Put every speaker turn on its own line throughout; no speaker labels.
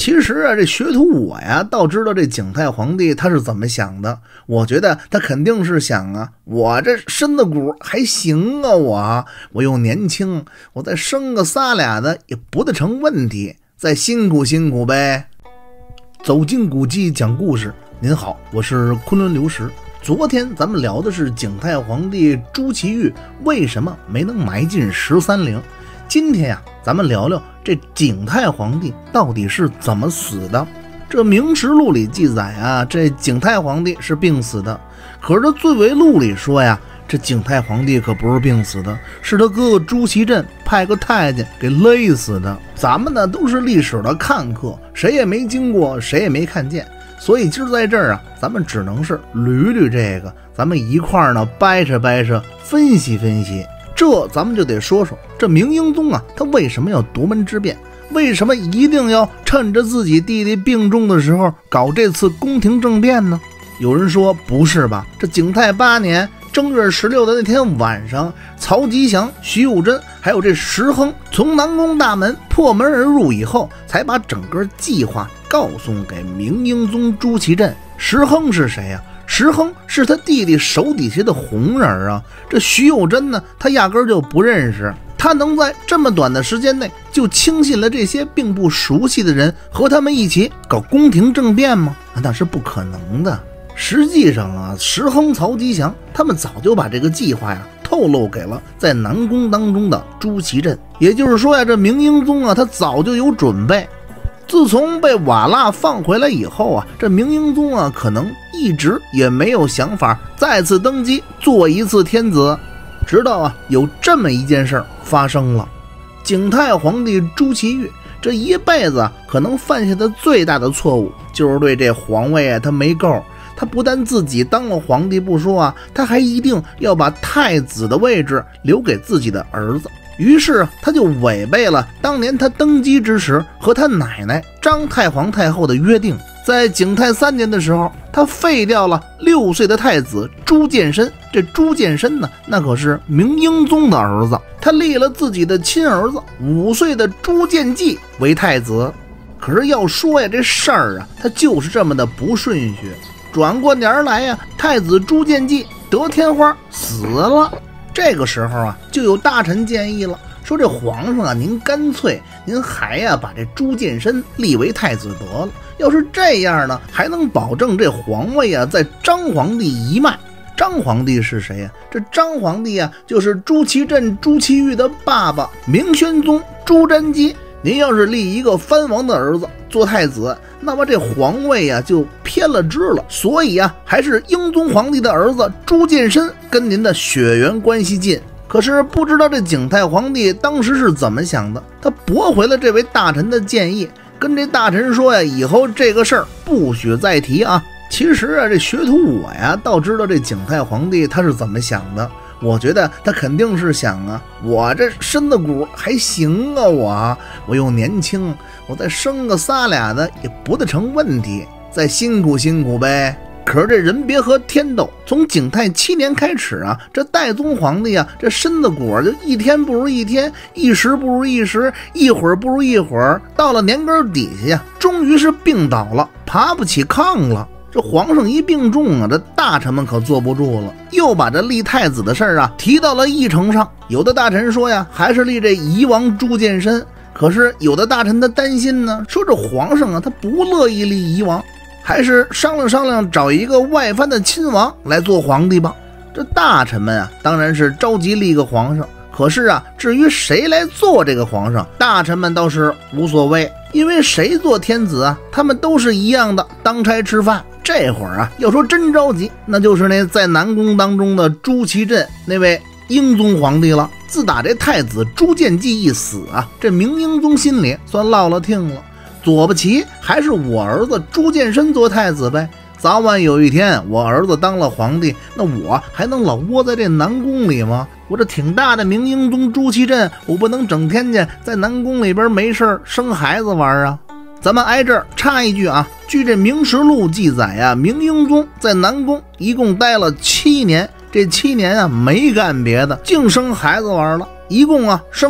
其实啊，这学徒我呀，倒知道这景泰皇帝他是怎么想的。我觉得他肯定是想啊，我这身子骨还行啊，我又年轻，我再生个仨俩的也不得成问题，再辛苦辛苦呗。走进古迹讲故事，您好，我是昆仑流石。昨天咱们聊的是景泰皇帝朱祁钰为什么没能埋进13陵。今天呀，咱们聊聊这景泰皇帝到底是怎么死的。这《明实录》里记载啊，这景泰皇帝是病死的。可是这《醉为录》里说呀，这景泰皇帝可不是病死的，是他哥哥朱祁镇派个太监给勒死的。咱们呢都是历史的看客，谁也没经过，谁也没看见。所以今儿在这儿啊，咱们只能是捋捋这个，咱们一块儿呢掰扯掰扯，分析分析。这咱们就得说说这明英宗啊，他为什么要夺门之变？为什么一定要趁着自己弟弟病重的时候搞这次宫廷政变呢？有人说不是吧，这景泰8年正月16的那天晚上，曹吉祥、徐有贞还有这石亨从南宫大门破门而入以后，才把整个计划告诉给明英宗朱祁镇。石亨是谁呀？石亨是他弟弟手底下的红人啊。这徐有贞呢，他压根就不认识。他能在这么短的时间内就轻信了这些并不熟悉的人，和他们一起搞宫廷政变吗？那是不可能的。实际上啊，石亨、曹吉祥他们早就把这个计划呀透露给了在南宫当中的朱祁镇。也就是说呀，这明英宗啊，他早就有准备。自从被瓦剌放回来以后啊，这明英宗啊，可能一直也没有想法再次登基做一次天子。直到啊，有这么一件事发生了。景泰皇帝朱祁钰这一辈子可能犯下的最大的错误，就是对这皇位啊他没够。他不但自己当了皇帝不说啊，他还一定要把太子的位置留给自己的儿子。于是他就违背了当年他登基之时和他奶奶张太皇太后的约定。在景泰3年的时候，他废掉了6岁的太子朱见深。这朱见深呢，那可是明英宗的儿子。他立了自己的亲儿子5岁的朱见济为太子。可是要说呀，这事儿啊，他就是这么的不顺序。转过年来呀，太子朱见济得天花死了。这个时候啊，就有大臣建议了，说这皇上啊，您干脆您还呀把这朱见深立为太子得了。要是这样呢，还能保证这皇位啊在张皇帝一脉。张皇帝是谁呀？这张皇帝啊，就是朱祁镇朱祁钰的爸爸明宣宗朱瞻基。您要是立一个藩王的儿子做太子，那么这皇位啊就偏了支了。所以啊，还是英宗皇帝的儿子朱见深跟您的血缘关系近。可是不知道这景泰皇帝当时是怎么想的，他驳回了这位大臣的建议，跟这大臣说呀，以后这个事儿不许再提啊。其实啊，这学徒我呀，倒知道这景泰皇帝他是怎么想的。我觉得他肯定是想啊，我这身子骨还行啊，我又年轻，我再生个仨俩的也不得成问题，再辛苦辛苦呗。可是这人别和天斗，从景泰7年开始啊，这代宗皇帝啊，这身子骨就一天不如一天，一时不如一时，一会儿不如一会儿，到了年根底下呀，终于是病倒了，爬不起炕了。这皇上一病重啊，这大臣们可坐不住了，又把这立太子的事儿啊提到了议程上。有的大臣说呀，还是立这夷王朱见深。可是有的大臣他担心呢，说这皇上啊，他不乐意立夷王，还是商量商量，找一个外藩的亲王来做皇帝吧。这大臣们啊，当然是着急立个皇上。可是啊，至于谁来做这个皇上，大臣们倒是无所谓，因为谁做天子啊，他们都是一样的，当差吃饭。这会儿啊，要说真着急，那就是那在南宫当中的朱祁镇那位英宗皇帝了。自打这太子朱见济一死啊，这明英宗心里算落了听了，左不齐还是我儿子朱见深做太子呗。早晚有一天我儿子当了皇帝，那我还能老窝在这南宫里吗？我这挺大的明英宗朱祁镇，我不能整天去在南宫里边没事生孩子玩啊。咱们挨这儿插一句啊，据这《明实录》记载呀，明英宗在南宫一共待了7年，这7年啊没干别的，净生孩子玩了，一共啊生了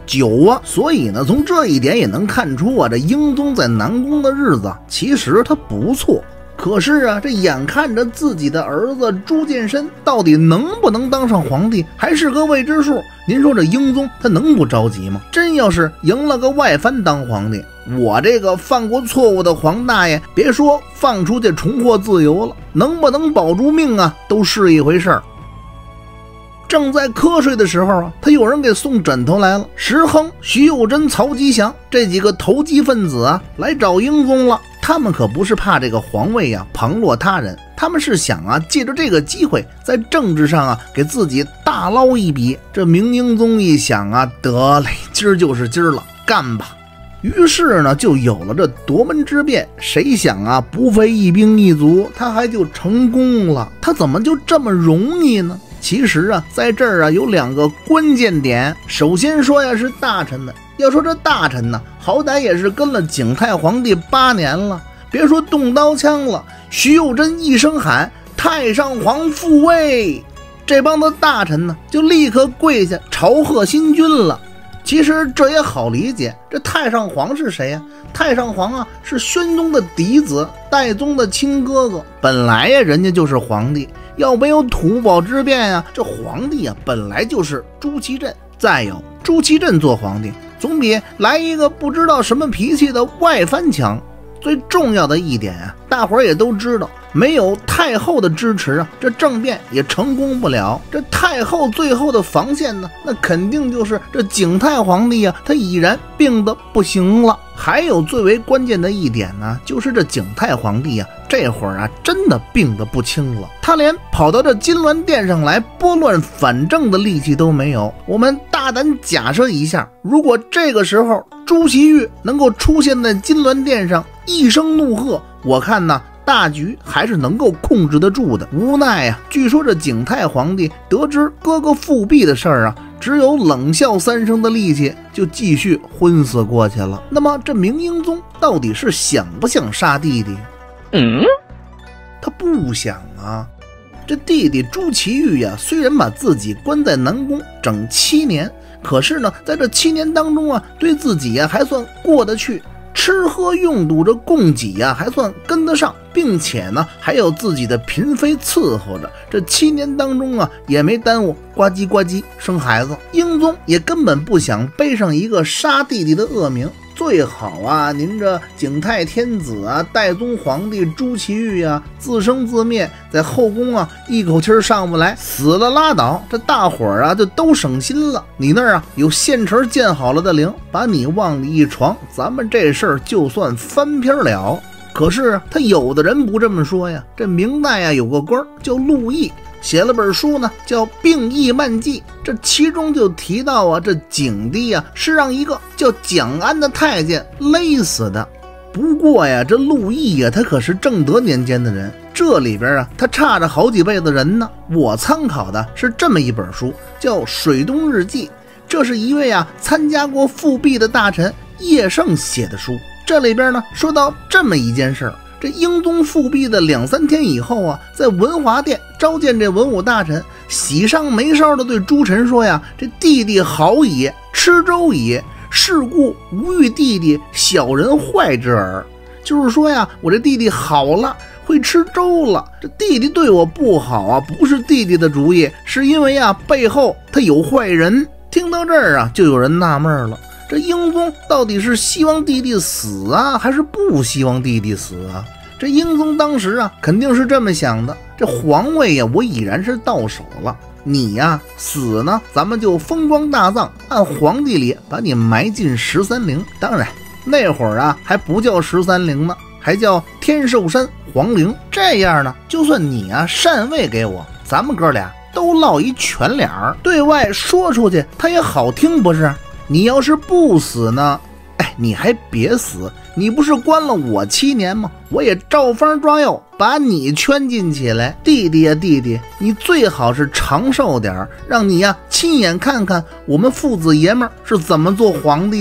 久啊。所以呢，从这一点也能看出啊，这英宗在南宫的日子其实他不错。可是啊，这眼看着自己的儿子朱见深到底能不能当上皇帝，还是个未知数。您说这英宗他能不着急吗？真要是赢了个外藩当皇帝，我这个犯过错误的皇大爷，别说放出去重获自由了，能不能保住命啊，都是一回事儿。正在瞌睡的时候啊，他有人给送枕头来了。石亨、徐有贞、曹吉祥这几个投机分子啊，来找英宗了。他们可不是怕这个皇位啊旁落他人，他们是想啊借着这个机会，在政治上啊给自己大捞一笔。这明英宗一想啊，得嘞，今儿就是今儿了，干吧！于是呢，就有了这夺门之变。谁想啊，不费一兵一卒，他还就成功了。他怎么就这么容易呢？其实啊，在这儿啊有两个关键点。首先说呀，是大臣们。要说这大臣呢，好歹也是跟了景泰皇帝8年了，别说动刀枪了，徐有贞一声喊太上皇复位，这帮的大臣呢就立刻跪下朝贺新君了。其实这也好理解，这太上皇是谁呀？太上皇啊是宣宗的嫡子，代宗的亲哥哥，本来呀人家就是皇帝。要没有土堡之变呀，这皇帝啊本来就是朱祁镇。再有朱祁镇做皇帝，总比来一个不知道什么脾气的外藩强。最重要的一点啊，大伙儿也都知道，没有太后的支持啊，这政变也成功不了。这太后最后的防线呢，那肯定就是这景泰皇帝啊，他已然病得不行了。还有最为关键的一点呢，就是这景泰皇帝啊，这会儿啊真的病得不轻了，他连跑到这金銮殿上来拨乱反正的力气都没有。我们大胆假设一下，如果这个时候朱祁钰能够出现在金銮殿上，一声怒喝，我看呢大局还是能够控制得住的。无奈啊，据说这景泰皇帝得知哥哥复辟的事儿啊，只有冷笑3声的力气，就继续昏死过去了。那么这明英宗到底是想不想杀弟弟？他不想啊。这弟弟朱祁钰呀，虽然把自己关在南宫整7年，可是呢，在这7年当中啊，对自己呀还算过得去。吃喝用度这供给呀还算跟得上，并且呢还有自己的嫔妃伺候着。这7年当中啊也没耽误呱唧呱唧生孩子。英宗也根本不想背上一个杀弟弟的恶名，最好啊您这景泰天子啊代宗皇帝朱祁钰啊自生自灭，在后宫啊一口气上不来，死了拉倒，这大伙儿啊就都省心了。你那儿啊有现成建好了的陵，把你往里一床，咱们这事儿就算翻篇了。可是他有的人不这么说呀。这明代啊有个官叫陆毅，写了本书呢叫《病疫漫记》，这其中就提到啊，这景帝啊是让一个叫蒋安的太监勒死的。不过呀，这陆毅呀他可是正德年间的人，这里边啊他差着好几辈子人呢。我参考的是这么一本书叫《水东日记》，这是一位啊参加过复辟的大臣叶盛写的书。这里边呢说到这么一件事儿，这英宗复辟的2、3天以后啊，在文华殿召见这文武大臣，喜上眉梢的对诸臣说呀，这弟弟好也，吃粥也，是故无欲弟弟小人坏之耳。就是说呀，我这弟弟好了，会吃粥了，这弟弟对我不好啊，不是弟弟的主意，是因为啊背后他有坏人。听到这儿啊，就有人纳闷了，这英宗到底是希望弟弟死啊，还是不希望弟弟死啊？这英宗当时啊肯定是这么想的，这皇位呀我已然是到手了，你呀死呢咱们就风光大葬，按皇帝里把你埋进13陵。当然那会儿啊还不叫13陵呢，还叫天寿山皇陵。这样呢就算你啊禅位给我，咱们哥俩都落一全脸儿，对外说出去他也好听不是？你要是不死呢，你还别死，你不是关了我7年吗？我也照方抓药把你圈进起来。弟弟呀弟弟，你最好是长寿点，让你呀亲眼看看我们父子爷们儿是怎么做皇帝的。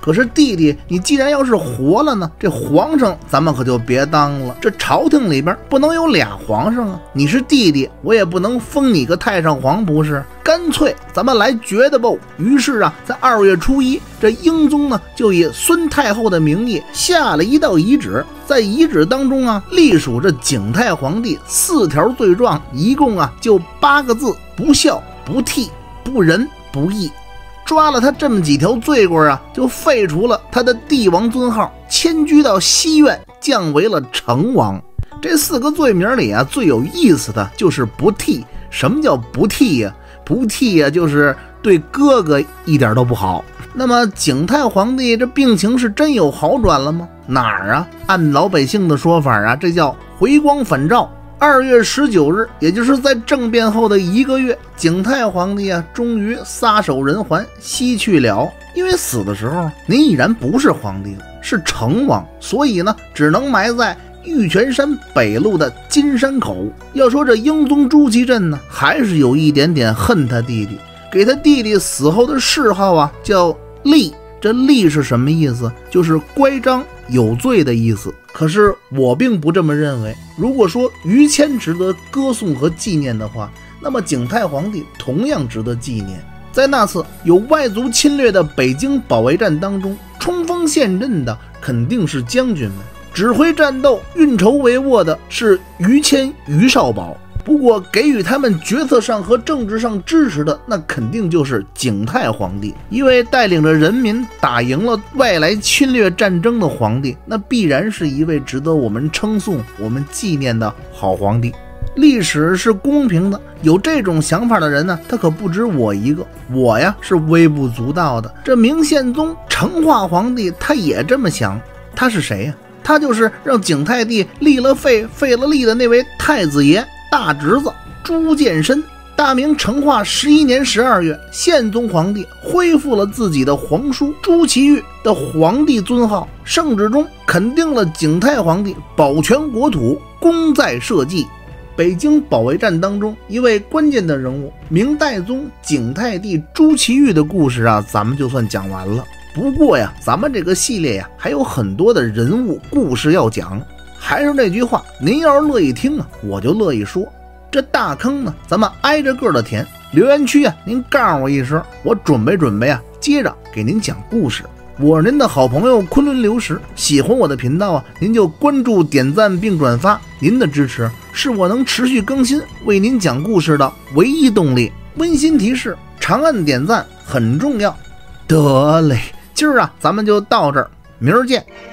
可是弟弟，你既然要是活了呢，这皇上咱们可就别当了。这朝廷里边不能有俩皇上啊！你是弟弟，我也不能封你个太上皇，不是？干脆咱们来决的吧。于是啊，在2月初1，这英宗呢就以孙太后的名义下了一道遗旨，在遗旨当中啊，隶属着景太皇帝4条罪状，一共啊就8个字：不孝、不悌、不仁、不义。抓了他这么几条罪过啊，就废除了他的帝王尊号，迁居到西苑，降为了成王。这4个罪名里啊，最有意思的就是不悌。什么叫不悌呀？不悌呀，就是对哥哥一点都不好。那么景太皇帝这病情是真有好转了吗？哪儿啊？按老百姓的说法啊，这叫回光返照。2月19日，也就是在政变后的1个月，景太皇帝啊，终于撒手人寰，西去了。因为死的时候，您已然不是皇帝了，是成王，所以呢，只能埋在玉泉山北路的金山口。要说这英宗朱祁镇呢，还是有一点点恨他弟弟，给他弟弟死后的谥号啊，叫厉。这厉是什么意思？就是乖张有罪的意思。可是我并不这么认为。如果说于谦值得歌颂和纪念的话，那么景太皇帝同样值得纪念。在那次有外族侵略的北京保卫战当中，冲锋陷阵的肯定是将军们，指挥战斗、运筹帷幄的是于谦、于少保。不过给予他们决策上和政治上支持的，那肯定就是景太皇帝，一位带领着人民打赢了外来侵略战争的皇帝，那必然是一位值得我们称颂、我们纪念的好皇帝。历史是公平的，有这种想法的人呢，他可不止我一个，我呀是微不足道的。这明宪宗成化皇帝他也这么想。他是谁呀？他就是让景太帝立了废、废了立的那位太子爷大侄子朱见深。大明成化11年12月，宪宗皇帝恢复了自己的皇叔朱祁钰的皇帝尊号，圣旨中肯定了景太皇帝保全国土、功在社稷。北京保卫战当中一位关键的人物，明代宗景太帝朱祁钰的故事啊，咱们就算讲完了。不过呀，咱们这个系列呀，还有很多的人物故事要讲。还是那句话，您要是乐意听啊，我就乐意说。这大坑呢，咱们挨着个的填。留言区啊，您告诉我一声，我准备啊，接着给您讲故事。我是您的好朋友昆仑流石，喜欢我的频道啊，您就关注、点赞并转发。您的支持是我能持续更新、为您讲故事的唯一动力。温馨提示：长按点赞很重要。得嘞，今儿啊，咱们就到这儿，明儿见。